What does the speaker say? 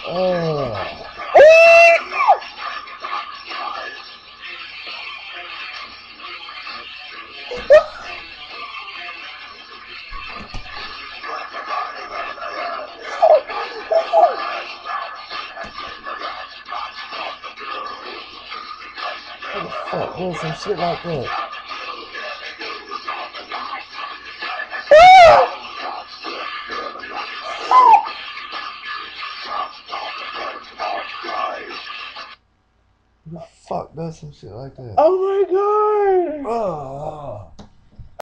Oh. How the fuck does some shit like that? Who the fuck does some shit like that? Oh my god! Oh.